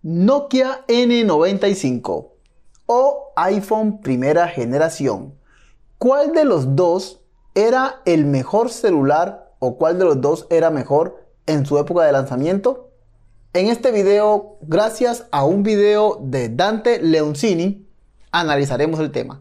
Nokia N95 o iPhone primera generación. ¿Cuál de los dos era el mejor celular o cuál de los dos era mejor en su época de lanzamiento? En este video, gracias a un video de Dante Leoncini, analizaremos el tema.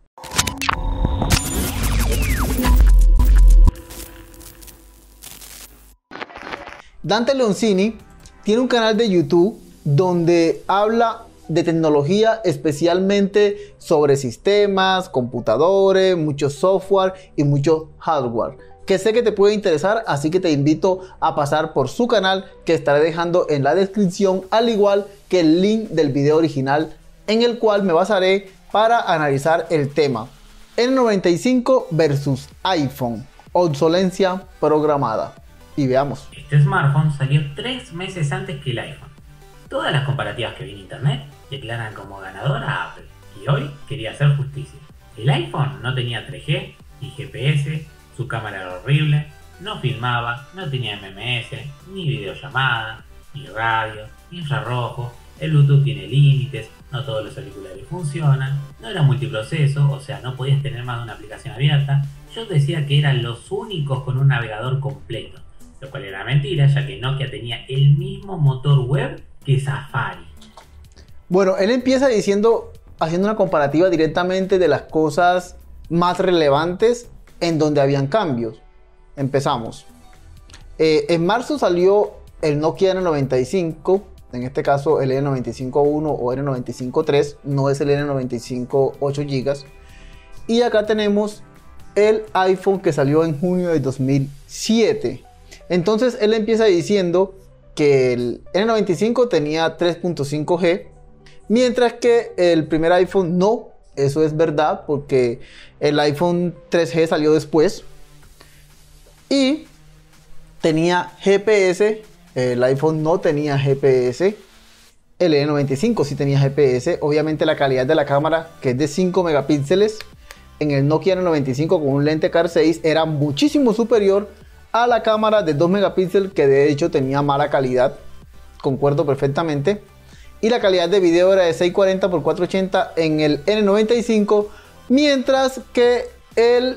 Dante Leoncini tiene un canal de YouTube donde habla de tecnología, especialmente sobre sistemas, computadores, mucho software y mucho hardware, que sé que te puede interesar, así que te invito a pasar por su canal, que estaré dejando en la descripción, al igual que el link del video original en el cual me basaré para analizar el tema N95 versus iPhone, obsolencia programada. Y veamos. Este smartphone salió 3 meses antes que el iPhone. Todas las comparativas que vi en internet declaran como ganadora a Apple, y hoy quería hacer justicia. El iPhone no tenía 3G ni GPS, su cámara era horrible, no filmaba, no tenía MMS, ni videollamada, ni radio, ni infrarrojo, el Bluetooth tiene límites, no todos los auriculares funcionan, no era multiproceso, o sea no podías tener más de una aplicación abierta. Yo decía que eran los únicos con un navegador completo, lo cual era mentira, ya que Nokia tenía el mismo motor web que Safari. Bueno, él empieza haciendo una comparativa directamente de las cosas más relevantes en donde habían cambios. Empezamos. En marzo salió el Nokia N95, en este caso el N95-1 o N95-3, no es el N95 8 GB. Y acá tenemos el iPhone que salió en junio de 2007. Entonces él empieza diciendo que el N95 tenía 3.5G, mientras que el primer iPhone no. Eso es verdad, porque el iPhone 3G salió después y tenía GPS. El iPhone no tenía GPS. El N95 sí tenía GPS. Obviamente la calidad de la cámara, que es de 5 megapíxeles, en el Nokia N95 con un lente Car 6 era muchísimo superior a la cámara de 2 megapíxeles, que de hecho tenía mala calidad. Concuerdo perfectamente. Y la calidad de video era de 640 x 480 en el N95, mientras que el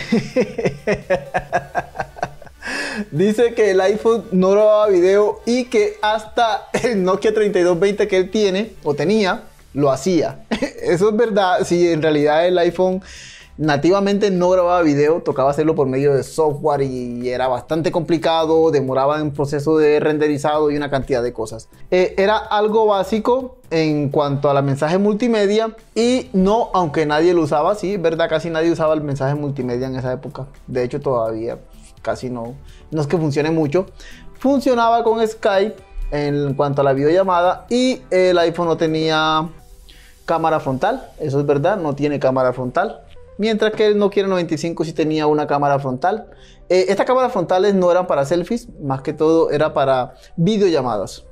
dice que el iPhone no grababa video y que hasta el Nokia 3220 que él tiene o tenía lo hacía. Eso es verdad. Si en realidad el iPhone nativamente no grababa video, tocaba hacerlo por medio de software y era bastante complicado, demoraba en proceso de renderizado y una cantidad de cosas. Era algo básico en cuanto a la mensaje multimedia y no, aunque nadie lo usaba, sí, es verdad, casi nadie usaba el mensaje multimedia en esa época. De hecho todavía casi no es que funcione mucho. Funcionaba con Skype en cuanto a la videollamada y el iPhone no tenía cámara frontal, eso es verdad, no tiene cámara frontal. Mientras que el Nokia 95 sí tenía una cámara frontal. Estas cámaras frontales no eran para selfies, más que todo era para videollamadas.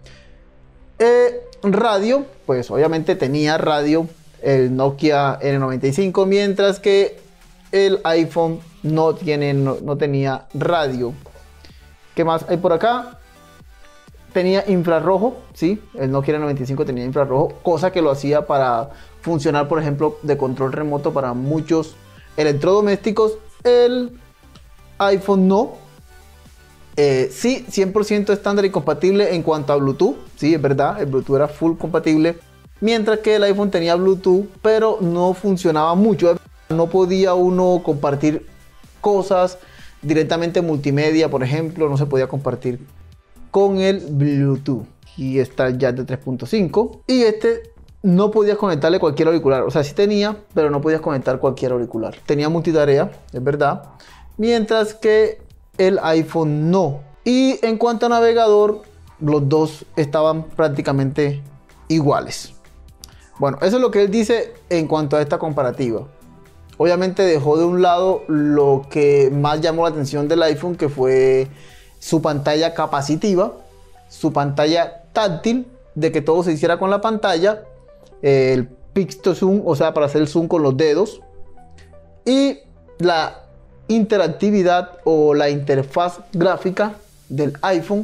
Radio, pues obviamente tenía radio el Nokia N95, mientras que el iPhone no tenía radio. ¿Qué más hay por acá? Tenía infrarrojo, sí, el Nokia N95 tenía infrarrojo, cosa que lo hacía para funcionar, por ejemplo, de control remoto para muchos electrodomésticos. El iPhone no. Sí, 100% estándar y compatible en cuanto a Bluetooth, sí, es verdad, el Bluetooth era full compatible, mientras que el iPhone tenía Bluetooth, pero no funcionaba mucho. No podía uno compartir cosas directamente multimedia, por ejemplo, no se podía compartir con el Bluetooth. Y está el jack de 3.5 y este no podías conectarle cualquier auricular, o sea, sí tenía, pero no podías conectar cualquier auricular. Tenía multitarea, es verdad, mientras que el iPhone no. Y en cuanto a navegador, los dos estaban prácticamente iguales. Bueno, eso es lo que él dice en cuanto a esta comparativa. Obviamente dejó de un lado lo que más llamó la atención del iPhone, que fue su pantalla capacitiva, su pantalla táctil, de que todo se hiciera con la pantalla, el Pixto Zoom, o sea, para hacer el zoom con los dedos, y la interactividad o la interfaz gráfica del iPhone,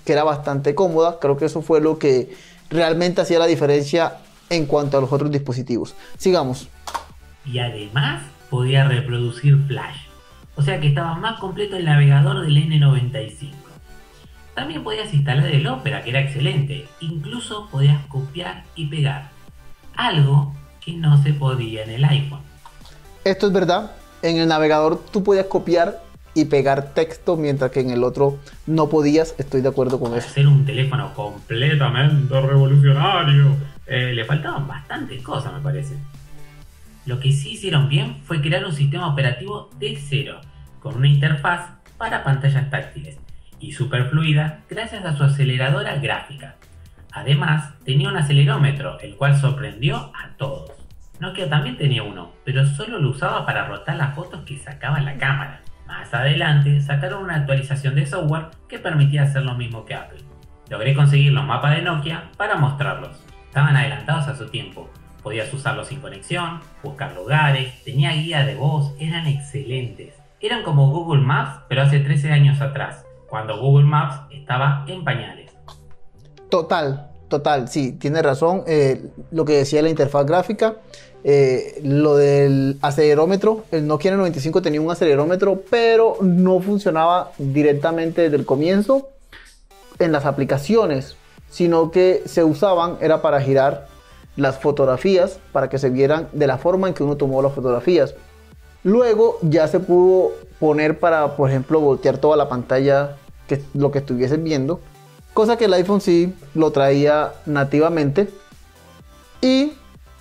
que era bastante cómoda. Creo que eso fue lo que realmente hacía la diferencia en cuanto a los otros dispositivos. Sigamos. Y además podía reproducir Flash, o sea que estaba más completo el navegador del N95. También podías instalar el Opera, que era excelente, incluso podías copiar y pegar, algo que no se podía en el iPhone. Esto es verdad, en el navegador tú podías copiar y pegar texto, mientras que en el otro no podías. Estoy de acuerdo con Para eso. ser un teléfono completamente revolucionario, le faltaban bastantes cosas, me parece. Lo que sí hicieron bien fue crear un sistema operativo de cero, con una interfaz para pantallas táctiles y super fluida gracias a su aceleradora gráfica. Además, tenía un acelerómetro, el cual sorprendió a todos. Nokia también tenía uno, pero solo lo usaba para rotar las fotos que sacaba la cámara. Más adelante sacaron una actualización de software que permitía hacer lo mismo que Apple. Logré conseguir los mapas de Nokia para mostrarlos. Estaban adelantados a su tiempo. Podías usarlos sin conexión, buscar lugares, tenía guía de voz, eran excelentes. Eran como Google Maps, pero hace 13 años atrás, cuando Google Maps estaba en pañales. Total, sí, tiene razón. Lo que decía la interfaz gráfica, lo del acelerómetro, el Nokia N95 tenía un acelerómetro, pero no funcionaba directamente desde el comienzo en las aplicaciones, sino que se usaban, era para girar las fotografías, para que se vieran de la forma en que uno tomó las fotografías. Luego ya se pudo poner para, por ejemplo, voltear toda la pantalla, que lo que estuviesen viendo, cosa que el iPhone sí lo traía nativamente. Y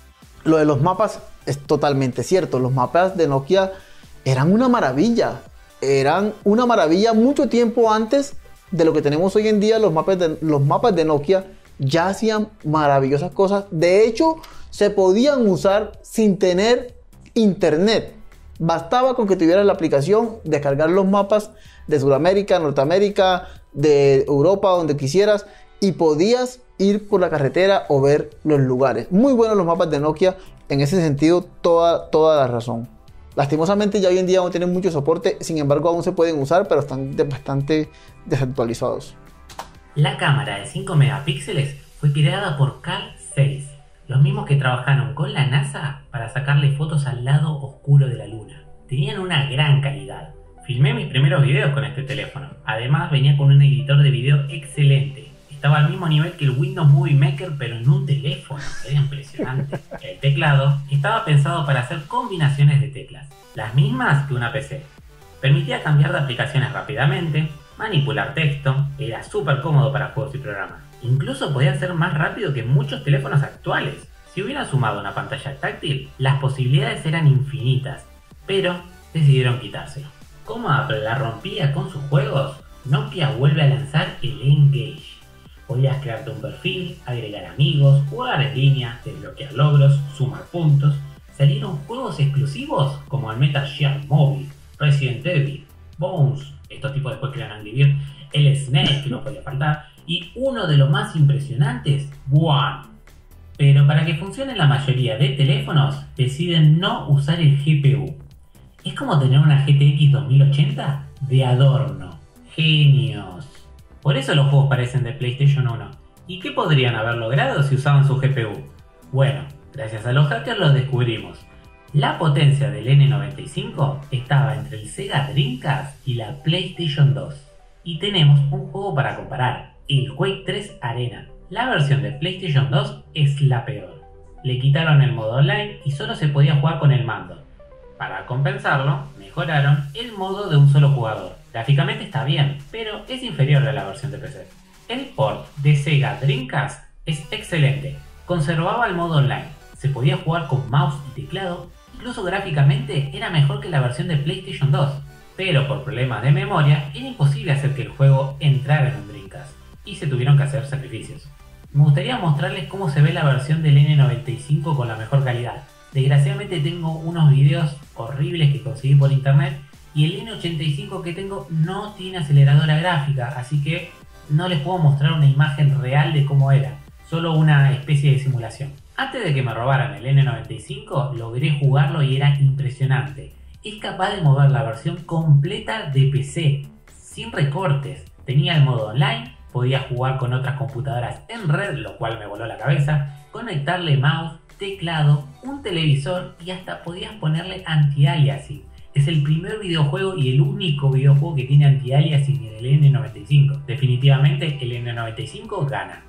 lo de los mapas es totalmente cierto. Los mapas de Nokia eran una maravilla. Eran una maravilla mucho tiempo antes de lo que tenemos hoy en día. Los mapas de Nokia ya hacían maravillosas cosas. De hecho, se podían usar sin tener internet. Bastaba con que tuvieras la aplicación, descargar los mapas de Sudamérica, Norteamérica, de Europa, donde quisieras, y podías ir por la carretera o ver los lugares. Muy buenos los mapas de Nokia, en ese sentido, toda la razón. Lastimosamente ya hoy en día no tienen mucho soporte, sin embargo aún se pueden usar, pero están bastante desactualizados. La cámara de 5 megapíxeles fue creada por Carl Zeiss, los mismos que trabajaron con la NASA para sacarle fotos al lado oscuro de la luna. Tenían una gran calidad. Filmé mis primeros videos con este teléfono. Además venía con un editor de video excelente. Estaba al mismo nivel que el Windows Movie Maker, pero en un teléfono. Era impresionante. El teclado estaba pensado para hacer combinaciones de teclas, las mismas que una PC. Permitía cambiar de aplicaciones rápidamente, manipular texto, era súper cómodo para juegos y programas. Incluso podía ser más rápido que muchos teléfonos actuales. Si hubieran sumado una pantalla táctil, las posibilidades eran infinitas, pero decidieron quitárselo. Como Apple la rompía con sus juegos, Nokia vuelve a lanzar el Engage. Podías crearte un perfil, agregar amigos, jugar en línea, desbloquear logros, sumar puntos. Salieron juegos exclusivos como el Metal Gear Mobile, Resident Evil, Bones, estos tipos después crearon Angry Birds, el Snake, que no podía faltar, y uno de los más impresionantes, One. Pero para que funcione la mayoría de teléfonos, deciden no usar el GPU. Es como tener una GTX 2080 de adorno. Genios. Por eso los juegos parecen de PlayStation 1. ¿Y qué podrían haber logrado si usaban su GPU? Bueno, gracias a los hackers lo descubrimos. La potencia del N95 estaba entre el Sega Dreamcast y la PlayStation 2. Y tenemos un juego para comparar, el Quake 3 Arena. La versión de PlayStation 2 es la peor. Le quitaron el modo online y solo se podía jugar con el mando. Para compensarlo, mejoraron el modo de un solo jugador. Gráficamente está bien, pero es inferior a la versión de PC. El port de Sega Dreamcast es excelente. Conservaba el modo online, se podía jugar con mouse y teclado, incluso gráficamente era mejor que la versión de PlayStation 2. Pero por problemas de memoria era imposible hacer que el juego entrara en un Dreamcast y se tuvieron que hacer sacrificios. Me gustaría mostrarles cómo se ve la versión del N95 con la mejor calidad. Desgraciadamente tengo unos videos horribles que conseguí por internet y el N85 que tengo no tiene aceleradora gráfica, así que no les puedo mostrar una imagen real de cómo era, solo una especie de simulación. Antes de que me robaran el N95 logré jugarlo y era impresionante. Es capaz de mover la versión completa de PC, sin recortes. Tenía el modo online, podías jugar con otras computadoras en red, lo cual me voló la cabeza, conectarle mouse, teclado, un televisor y hasta podías ponerle anti-aliasing. Es el primer videojuego y el único videojuego que tiene anti-aliasing en el N95. Definitivamente el N95 gana.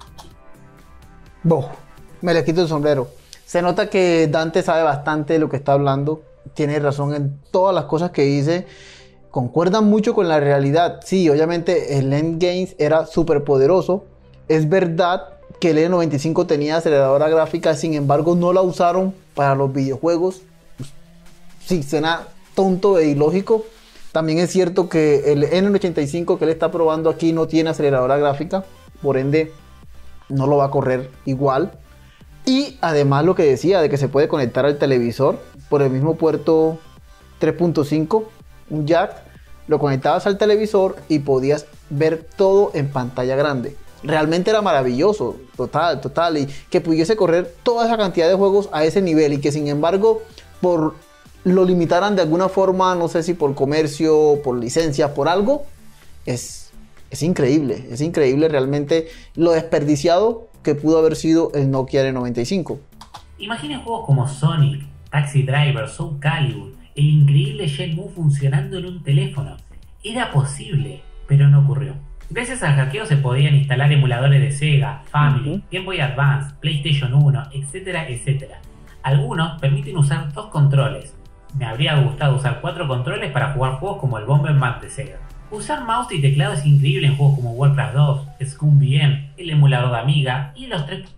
Me le quito el sombrero. Se nota que Dante sabe bastante de lo que está hablando. Tiene razón en todas las cosas que dice. Concuerdan mucho con la realidad. Sí, obviamente el Endgames era súper poderoso. Es verdad que el N95 tenía aceleradora gráfica, sin embargo no la usaron para los videojuegos. Sí, suena tonto e ilógico. También es cierto que el N85 que él está probando aquí no tiene aceleradora gráfica, por ende no lo va a correr igual. Y además lo que decía de que se puede conectar al televisor por el mismo puerto 3.5, un jack, lo conectabas al televisor y podías ver todo en pantalla grande. Realmente era maravilloso, total, y que pudiese correr toda esa cantidad de juegos a ese nivel y que sin embargo lo limitaran de alguna forma, no sé si por comercio, por licencias, por algo, es increíble realmente lo desperdiciado que pudo haber sido el Nokia N95. Imaginen juegos como Sonic, Taxi Driver, Soul Calibur, el increíble Shenmue funcionando en un teléfono. Era posible, pero no ocurrió. Gracias al hackeo se podían instalar emuladores de Sega, Family, Game Boy Advance, PlayStation 1, etcétera, etcétera. Algunos permiten usar 2 controles. Me habría gustado usar 4 controles para jugar juegos como el Bomberman de Sega. Usar mouse y teclado es increíble en juegos como Warcraft 2, Scum VM, el emulador de Amiga y los 3...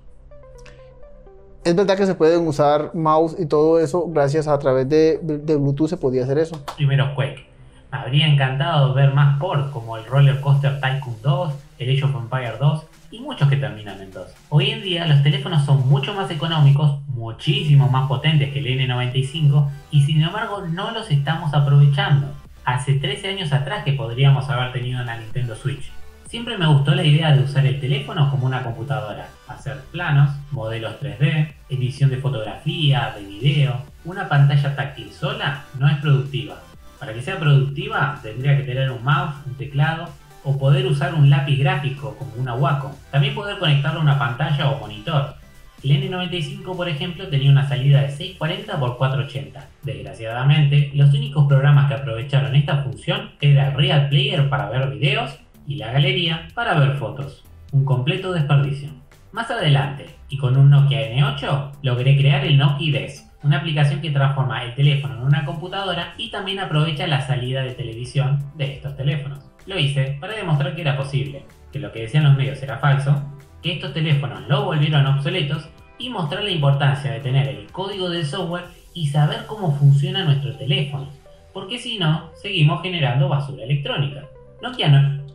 Es verdad que se pueden usar mouse y todo eso, gracias a través de Bluetooth se podía hacer eso. Primeros Quake. Me habría encantado ver más ports como el Roller Coaster Tycoon 2, el Age of Empires 2 y muchos que terminan en 2. Hoy en día los teléfonos son mucho más económicos, muchísimo más potentes que el N95 y sin embargo no los estamos aprovechando. Hace 13 años atrás que podríamos haber tenido una Nintendo Switch. Siempre me gustó la idea de usar el teléfono como una computadora, hacer planos, modelos 3D, edición de fotografía, de video. Una pantalla táctil sola no es productiva. Para que sea productiva tendría que tener un mouse, un teclado o poder usar un lápiz gráfico como una Wacom. También poder conectarlo a una pantalla o monitor. El N95 por ejemplo tenía una salida de 640 x 480. Desgraciadamente, los únicos programas que aprovecharon esta función era el Real Player para ver videos y la galería para ver fotos. Un completo desperdicio. Más adelante, y con un Nokia N8, logré crear el Nokia Desk, una aplicación que transforma el teléfono en una computadora y también aprovecha la salida de televisión de estos teléfonos. Lo hice para demostrar que era posible, que lo que decían los medios era falso, que estos teléfonos lo volvieron obsoletos y mostrar la importancia de tener el código del software y saber cómo funciona nuestro teléfono, porque si no, seguimos generando basura electrónica. Nokia no.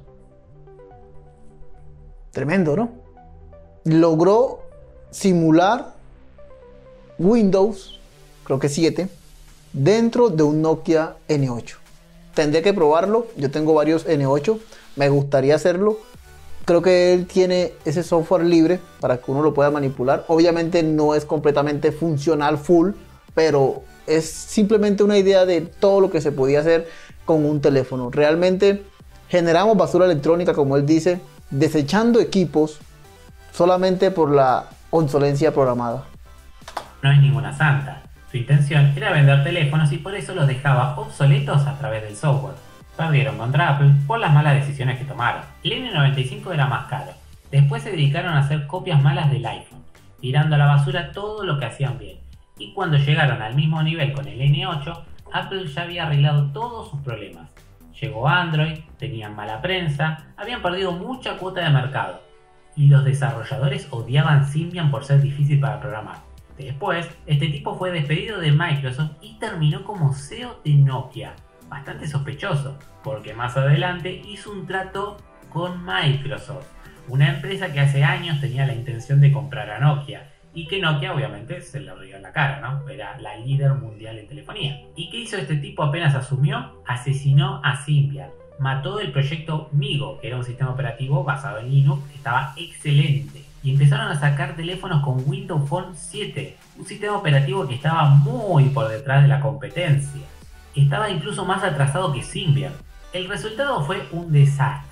Tremendo, ¿no? Logró simular Windows, creo que 7, dentro de un Nokia N8. Tendré que probarlo, yo tengo varios N8, me gustaría hacerlo. Creo que él tiene ese software libre para que uno lo pueda manipular. Obviamente no es completamente funcional full, pero es simplemente una idea de todo lo que se podía hacer con un teléfono. Realmente generamos basura electrónica, como él dice, desechando equipos solamente por la obsolencia programada. No es ninguna santa. Su intención era vender teléfonos y por eso los dejaba obsoletos a través del software. Perdieron contra Apple por las malas decisiones que tomaron. El N95 era más caro. Después se dedicaron a hacer copias malas del iPhone, tirando a la basura todo lo que hacían bien. Y cuando llegaron al mismo nivel con el N8, Apple ya había arreglado todos sus problemas. Llegó Android, tenían mala prensa, habían perdido mucha cuota de mercado. Y los desarrolladores odiaban Symbian por ser difícil para programar. Después, este tipo fue despedido de Microsoft y terminó como CEO de Nokia. Bastante sospechoso, porque más adelante hizo un trato con Microsoft, una empresa que hace años tenía la intención de comprar a Nokia y que Nokia obviamente se le rió en la cara, ¿no? Era la líder mundial en telefonía. ¿Y qué hizo este tipo apenas asumió? Asesinó a Symbian, mató el proyecto Migo, que era un sistema operativo basado en Linux que estaba excelente, y empezaron a sacar teléfonos con Windows Phone 7, un sistema operativo que estaba muy por detrás de la competencia. Estaba incluso más atrasado que Symbian. El resultado fue un desastre.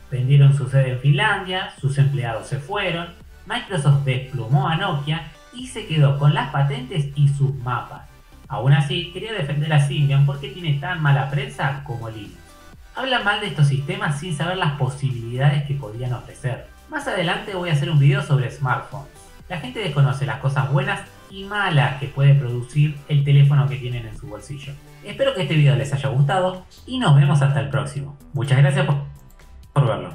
Vendieron su sede en Finlandia, sus empleados se fueron, Microsoft desplumó a Nokia y se quedó con las patentes y sus mapas. Aún así, quería defender a Symbian porque tiene tan mala prensa como Linux. Hablan mal de estos sistemas sin saber las posibilidades que podrían ofrecer. Más adelante voy a hacer un video sobre smartphones. La gente desconoce las cosas buenas y malas que puede producir el teléfono que tienen en su bolsillo. Espero que este video les haya gustado y nos vemos hasta el próximo. Muchas gracias por verlo.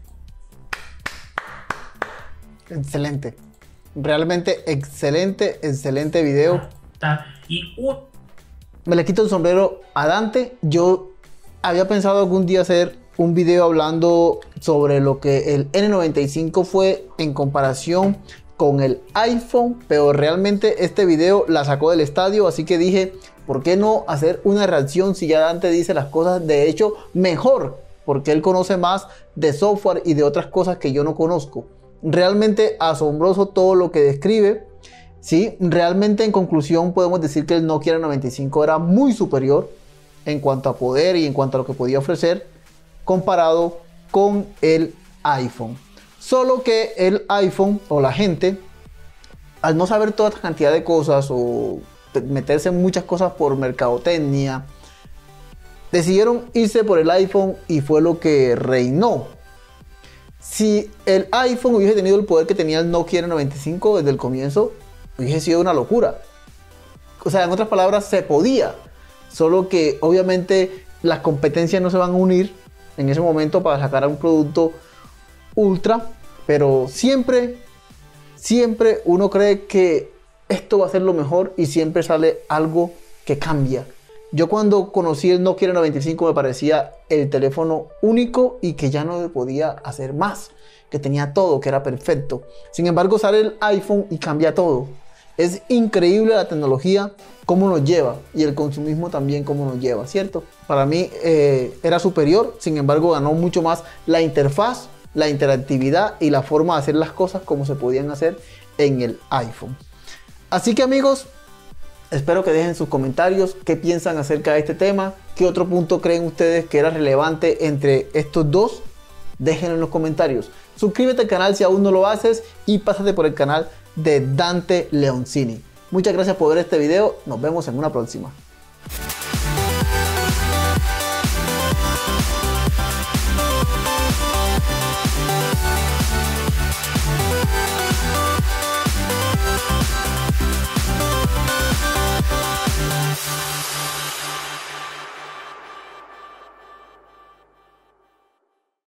Excelente. Realmente excelente video. Y me le quito el sombrero a Dante. Yo había pensado algún día hacer un video hablando sobre lo que el N95 fue en comparación con el iPhone, pero realmente este video la sacó del estadio, así que dije, ¿por qué no hacer una reacción si ya Dante dice las cosas de hecho mejor? Porque él conoce más de software y de otras cosas que yo no conozco. Realmente asombroso todo lo que describe. Sí, realmente en conclusión podemos decir que el Nokia 95 era muy superior en cuanto a poder y en cuanto a lo que podía ofrecer comparado con el iPhone. Solo que el iPhone o la gente, al no saber toda esta cantidad de cosas o meterse en muchas cosas por mercadotecnia, decidieron irse por el iPhone y fue lo que reinó. Si el iPhone hubiese tenido el poder que tenía el Nokia 95 desde el comienzo, hubiese sido una locura. O sea, en otras palabras, se podía. Solo que obviamente las competencias no se van a unir en ese momento para sacar un producto ultra. Pero siempre uno cree que esto va a ser lo mejor y siempre sale algo que cambia. Yo cuando conocí el Nokia 95 me parecía el teléfono único y que ya no podía hacer más, que tenía todo, que era perfecto. Sin embargo, sale el iPhone y cambia todo. Es increíble la tecnología, cómo nos lleva, y el consumismo también cómo nos lleva, ¿cierto? Para mí era superior, sin embargo ganó mucho más la interfaz, la interactividad y la forma de hacer las cosas como se podían hacer en el iPhone. Así que amigos, espero que dejen sus comentarios, qué piensan acerca de este tema, qué otro punto creen ustedes que era relevante entre estos dos. Déjenlo en los comentarios. Suscríbete al canal si aún no lo haces y pásate por el canal de Dante Leoncini. Muchas gracias por ver este video, nos vemos en una próxima.